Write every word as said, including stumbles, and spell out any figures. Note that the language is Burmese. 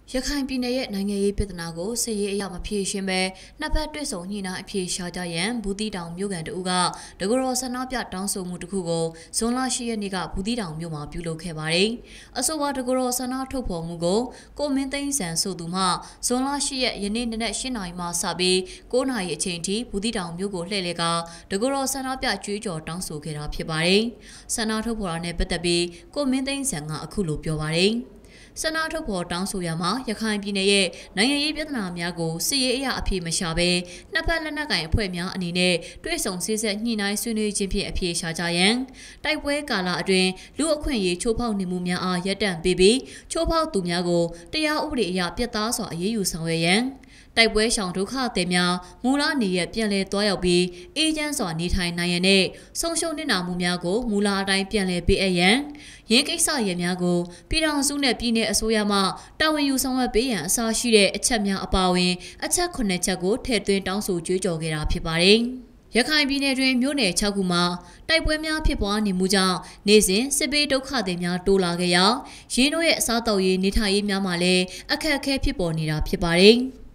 ရခိုင်ပြည်နယ်ရဲ့နိုင်ငံရေးပြည်ထနာကိုစစ်ရေးအရမဖြေရှင်းပဲနှစ်ဖက်တွေ့ဆုံညှိနှိုင်းအဖြေရှာကြရန်ဘူးတီတောင်မြို့ကန်တူကတကူတော်ဆန္ဒပြတောင်းဆိုမှုတစ်ခုကိုဇွန်လ၈ရက်နေ့ကဘူးတီတောင်မြို့မှာပြုလုပ်ခဲ့ပါတယ်။အဆိုပါတကူတော်ဆန္ဒထုတ်ဖော်မှုကိုကိုမင်းသိန်းစံဆိုသူမှဇွန်လ၈ရက်ယနေ့နနက်၈နာရီမှစပြီး၉နာရီအချိန်ထိဘူးတီတောင်မြို့ကိုလှည့်လည်ကတကူတော်ဆန္ဒပြကြွေးကြော်တောင်းဆိုခဲ့တာဖြစ်ပါတယ်။ဆန္ဒထုတ်ဖော်တာနဲ့ပတ်သက်ပြီးကိုမင်းသိန်းစံကအခုလိုပြောပါတယ်။ဆန္ဒထုတ်ဖော်တောင်းဆိုရမှာရခိုင်ပြည်နယ်ရဲ့နိုင်ငံရေးပြဿနာများကိုစစ်ရေးအရာအဖြေမရှာဘဲနှစ်ဖက်လက်နက်ကိုင်အဖွဲ့များအနေနဲ့တွဲဆုံစည်းဆက်ညှိနှိုင်းဆွေးနွေးခြင်းဖြင့်အဖြေရှာကြရန်တိုက်ပွဲကာလအတွင်းလူအခွင့်အရေးချိုးဖောက်နေမှုများအားရပ်တန့်ပေးပြီးချိုးဖောက်သူများကိုတရားဥပဒေအရပြတ်သားစွာအရေးယူဆောင်ရွက်ရန်တိုက်ပွဲရှောင်ဒုက္ခသည်များမူလနေရပြန်လည်သွားရောက်ပြီးအေဂျင့်စွာနေထိုင်နိုင်ရန်နဲ့ဆုံးရှုံးနစ်နာမှုများကိုမူလအတိုင်းပြန်လည်ပေးအပ်ရန်ရင်းကိစ္စရများကိုပြည်ထောင်စုနဲ့ပြည်내အစိုးရမှတာဝန်ယူဆောင်ရွက်ပေးရန်အစားရှိတဲ့အချက်များအပါအဝင်အချက်ခုနှစ်ချက်ကိုထည့်သွင်းတောင်းဆိုကြွေးကြော်ခဲ့တာဖြစ်ပါတယ်။ရခိုင်ပြည်နယ်တွင်မြို့နယ်၆ခုမှာတိုက်ပွဲများဖြစ်ပွားနေမှုကြောင့်နေစဉ်စစ်ပေးဒုက္ခသည်များတိုးလာခဲ့ရာရင်းတို့ရဲ့အစားအသောက်ရေးနေထိုင်ရေးများမှာလည်းအခက်အခဲဖြစ်ပေါ်နေတာဖြစ်ပါတယ်။